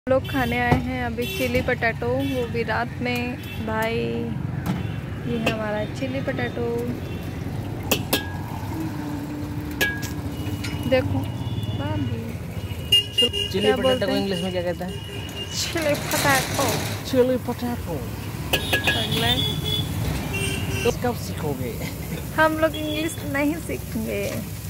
लोग खाने आए हैं अभी चिली पटाटो, वो भी रात में। भाई ये है हमारा चिली पटाटो, देखो। चिली पटाटो को इंग्लिश में क्या कहते हैं? Chilli potato. Chilli potato. तो कब सीखोगे? हम लोग इंग्लिश नहीं सीखेंगे।